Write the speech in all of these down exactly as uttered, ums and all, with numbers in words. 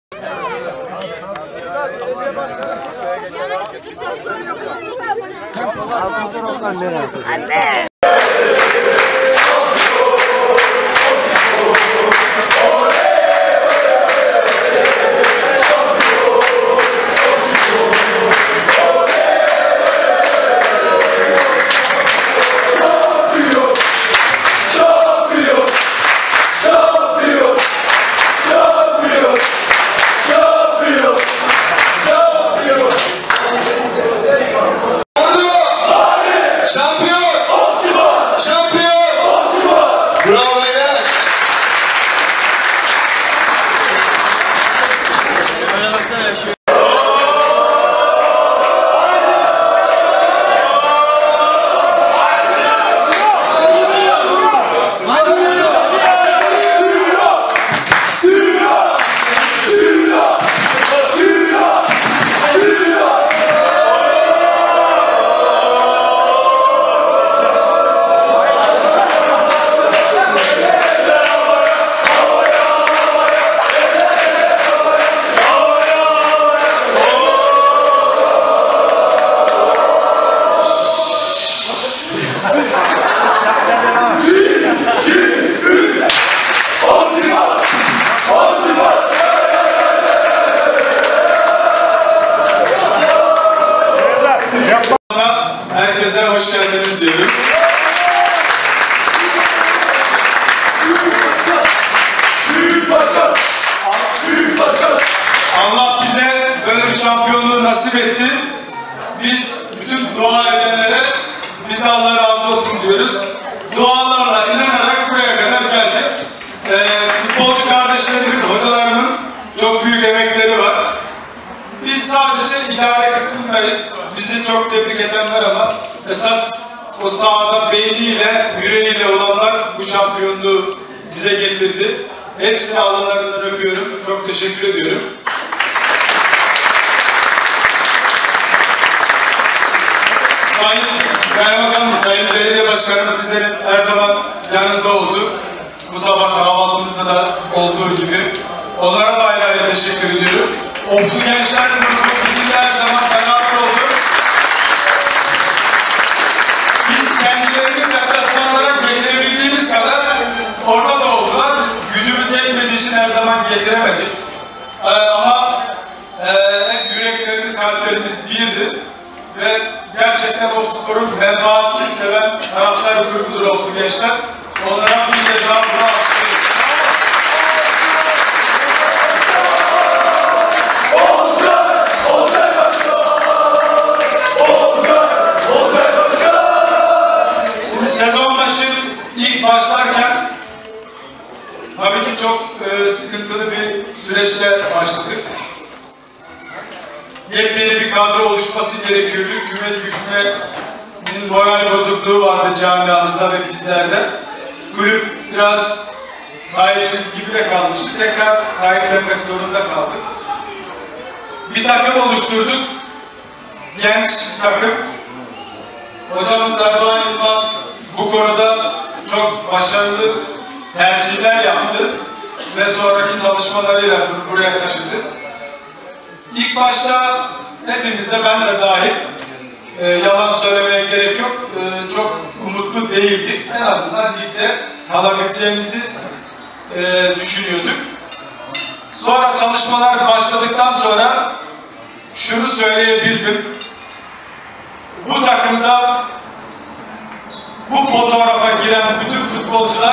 Anne! Herkese hoş geldiniz diyorum. Büyük başkan! Büyük başkan! Allah bize böyle bir şampiyonluğu nasip etti. Biz bütün dua edenlere bize Allah razı olsun diyoruz. Dualarla, inanarak buraya kadar geldik. Ee, futbolcu kardeşlerimin, hocalarımın çok büyük emekleri var. Biz sadece idare kısmındayız. Bizi çok tebrik edenler ama esas o sahada beyniyle, yüreğiyle olanlar bu şampiyonluğu bize getirdi. Hepsini alınlarından öpüyorum. Çok teşekkür ediyorum. Sayın Kaymakam, Sayın Belediye Başkanım bizlerin her zaman yanında oldu. Bu sabah kahvaltımızda da olduğu gibi. Onlara da ayrı ayrı teşekkür ediyorum. Oflu Gençler Grubu bizimle her zaman beraber oldu. Biz kendilerini deplasmanlara getirebildiğimiz kadar orada da oldular. Biz gücümüz yetmediği için her zaman getiremedik. Ee, ama e, hep yüreklerimiz, kalplerimiz birdi. Ve gerçekten o sporun menfaatsiz seven taraftar grubudur Oflu Gençler. Onlara bir ceza bunu açıyoruz. Sezon başı ilk başlarken tabii ki çok e, sıkıntılı bir süreçle başladık. Yepyeni bir kadro oluşması gerekiyordu. Küme düşmenin moral bozukluğu vardı camiamızda ve bizlerde. Kulüp biraz sahipsiz gibi de kalmıştı. Tekrar sahiplenmek zorunda kaldık. Bir takım oluşturduk. Genç takım. Hocamız Erdoğan Yılmaz bu konuda çok başarılı tercihler yaptı ve sonraki çalışmalarıyla buraya taşıdı. İlk başta hepimiz de, ben de dahil, e, yalan söylemeye gerek yok, e, çok umutlu değildik. En azından ligde kalabileceğimizi e, düşünüyorduk. Sonra çalışmalar başladıktan sonra şunu söyleyebildim. Bu takımda bu fotoğrafa giren bütün futbolcular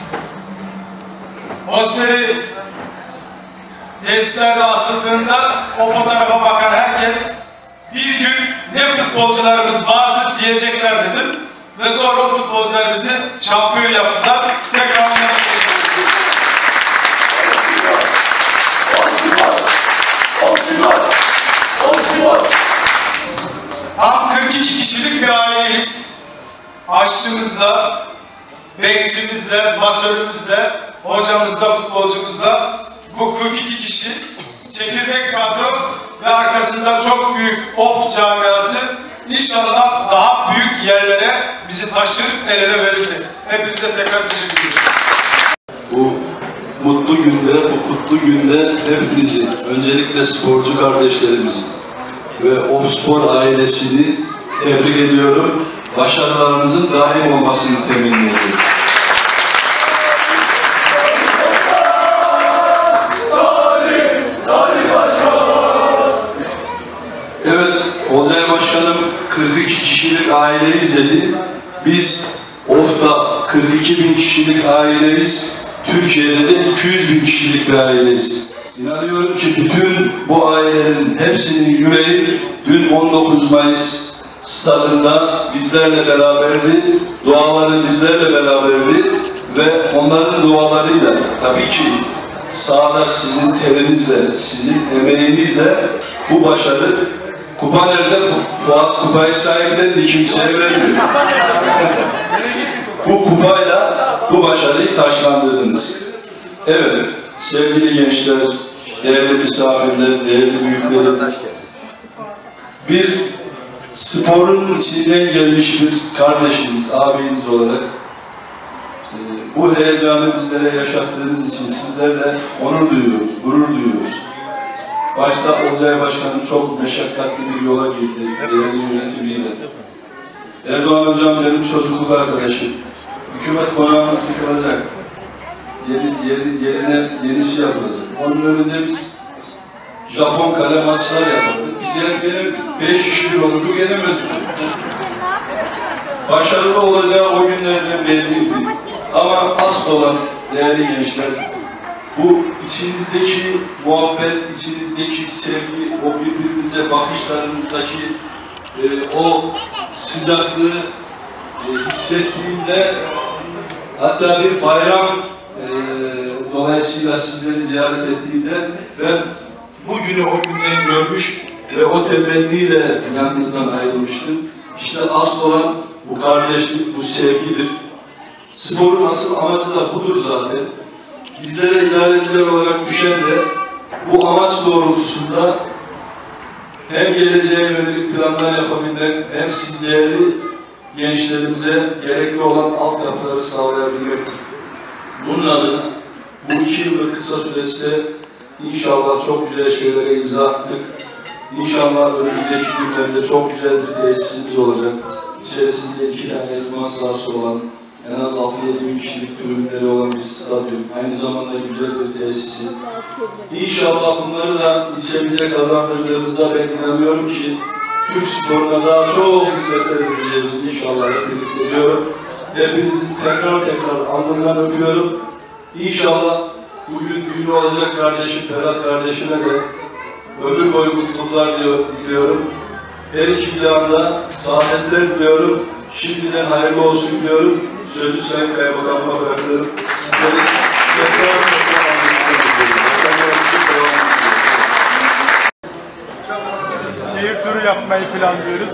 posteri tesislerde asıldığında o fotoğrafa bakan herkes bir gün ne futbolcularımız vardı diyecekler dedim. Ve sonra o futbolcular bizi şampiyon yaptılar. Tekrar onlara teşekkür ediyorum. Tam kırk iki kişilik bir aileyiz. Aşçımızla, bekçimizle, masörümüzle, hocamızla, futbolcumuzla bu kırk iki kişi çekirdek kadro ve arkasında çok büyük Of camiası inşallah daha büyük yerlere bizi taşır, el ele verirse. Hepinize tekrar teşekkür ederim. Bu mutlu günde, bu kutlu günde hepinizi, öncelikle sporcu kardeşlerimizi ve Ofspor ailesini tebrik ediyorum. Başarılarınızın daim olmasını temenni ediyorum. Evet, Olcay Başkanım kırk iki kişilik aileyiz dedi. Biz Of'ta kırk iki bin kişilik aileyiz. Türkiye'de de iki yüz bin kişilik bir aileyiz. İnanıyorum ki bütün bu ailenin hepsinin yüreği dün on dokuz Mayıs stadında bizlerle beraberdi. Duaları bizlerle beraberdi ve onların dualarıyla tabii ki sahada sizin terinizle, sizin emeğinizle bu başarı. Kupa nerede? Fuat kupayı sahiplendi, kimseye vermiyor. Bu kupayla bu başarıyı taşlandırdınız. Evet, sevgili gençler, değerli misafirler, değerli büyüklerim, bir sporun içinden gelmiş bir kardeşiniz, abiniz olarak e, bu heyecanı bizlere yaşattığınız için sizlerle onur duyuyoruz, gurur duyuyoruz. Başta Olcay Başkanım çok meşakkatli bir yola girdi, değerli yönetimiyle. Erdoğan Hocam benim çocukluk arkadaşım. Hükümet konağımız yıkılacak. Yeni, yeni, yerine yenisi yapılacak. Onun önünde biz Japon kale maçlar yapardık. Biz yer gelir, beş kişi olurdu, gelemezdik. Başarılı olacağı o günlerden belliydi. Ama asıl olan değerli gençler, bu içinizdeki muhabbet, içinizdeki sevgi, o birbirinize bakışlarınızdaki e, o sıcaklığı e, hissettiğimde, hatta bir bayram e, dolayısıyla sizleri ziyaret ettiğimde ben bugünü o günden görmüş ve o temenniyle yanınızdan ayrılmıştım. İşte asıl olan bu kardeşlik, bu sevgidir. Sporun asıl amacı da budur zaten. Bizlere idareciler olarak düşen de bu amaç doğrultusunda hem geleceğe yönelik planlar yapabilmek, hem siz değerli gençlerimize gerekli olan altyapıları sağlayabilmektir. Bunun adına bu iki yıllık kısa süreçte inşallah çok güzel şeylere imza attık. İnşallah önümüzdeki günlerde çok güzel bir tesisimiz olacak. İçerisinde iki tane idman sahası olan, en az altı yedi bin kişilik tribünleri olan bir stadyum, aynı zamanda güzel bir tesisi. İnşallah bunları da ilçemize kazandırdığımızda ben inanıyorum ki Türk sporuna daha çok hizmetler edeceğiz inşallah hep birlikte diyorum. Hepinizin tekrar tekrar alnından öpüyorum. İnşallah bugün düğün olacak kardeşim Ferhat kardeşime de ömür boyu mutluluklar diliyorum. Her iki cihanda saadetler diliyorum. Şimdiden hayırlı olsun diyorum. Sözü Sayın Kaymakamıma bırakıyorum. Sizleri tekrar tekrar şehir turu yapmayı planlıyoruz.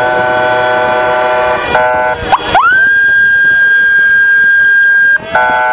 Uh...